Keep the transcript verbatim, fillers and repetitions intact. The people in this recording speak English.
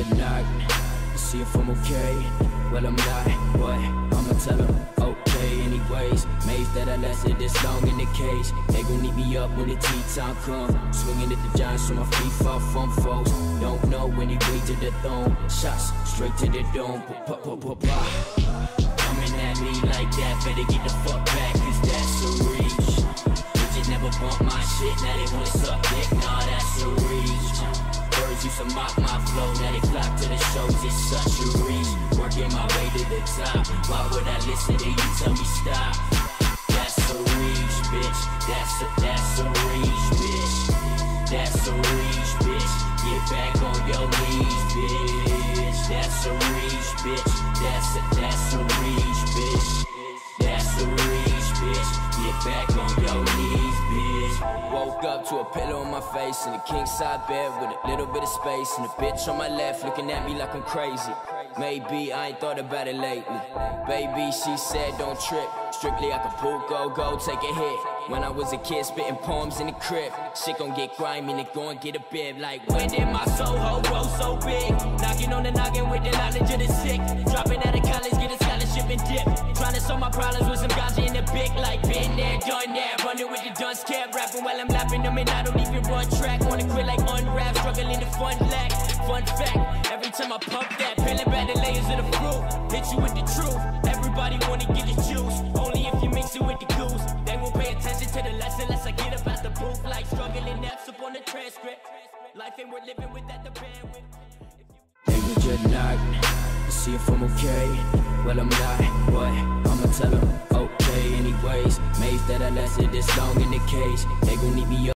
good knock to see if I'm okay. Well, I'm not, but I'ma tell them okay anyways. Amazed that I lasted this long in the cage. They gon' need me up when the tea time come. Swinging at the giants so my feet fall from foes. Don't know when he way to the throne. Shots straight to the dome. Pa-pa-pa-pa-pa. Coming at me like that, better get the fuck back, cause that's a reach. Bitches never bump my shit, now they wanna suck dick, nah, that's a reach. Birds used to mock my flow, now they flock to the shows, it's such a reach. Working my way to the top, why would I listen to you tell me stop? That's a reach, bitch, that's a, that's a reach, bitch. That's a reach, bitch, get back on your knees, bitch. That's a reach, bitch, that's a, that's a reach, bitch. That's a reach, bitch, get back on your knees, bitch. Woke up to a pillow on my face in a king side bed with a little bit of space, and a bitch on my left looking at me like I'm crazy. Maybe I ain't thought about it lately. Baby, she said don't trip. Strictly Acapulco, go take a hit. When I was a kid spitting poems in the crib. Shit gon' get grimy, nigga gon' get a bib. Like when did my Soho grow so big? Knocking on the noggin with the knowledge of the sick. Dropping out of college, get a scholarship and dip. Trying to solve my problems with some ganja in the big. Like been there, done that. Running with the dunce cap, rapping while I'm lapping them and I don't even run track. Wanna quit like unwrap, struggling to fun lack. Fun fact, every time I pump that, peeling back the layers of the fruit. Hit you with the truth, everybody wanna get the juice. Only if you mix it with the goose. They won't pay attention to the lesson unless I get about the booth. Like struggling F's up on the transcript. Life ain't worth living without the bandwidth. They would just knock to see if I'm okay. Well, I'm not, but I'ma tell them okay anyways. Amazed that I lasted this long in the cage. They gon' need me up.